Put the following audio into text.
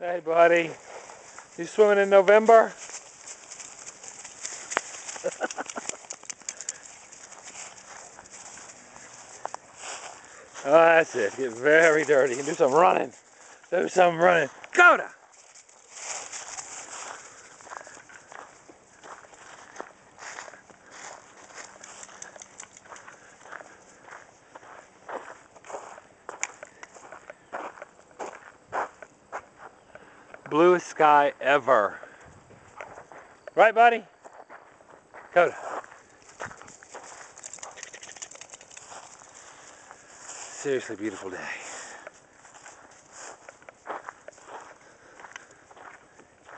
Hey, buddy. You swimming in November? Oh, that's it. Get very dirty. You can do some running. Do some running. Koda! Bluest sky ever. Right, buddy? Koda. Seriously beautiful day.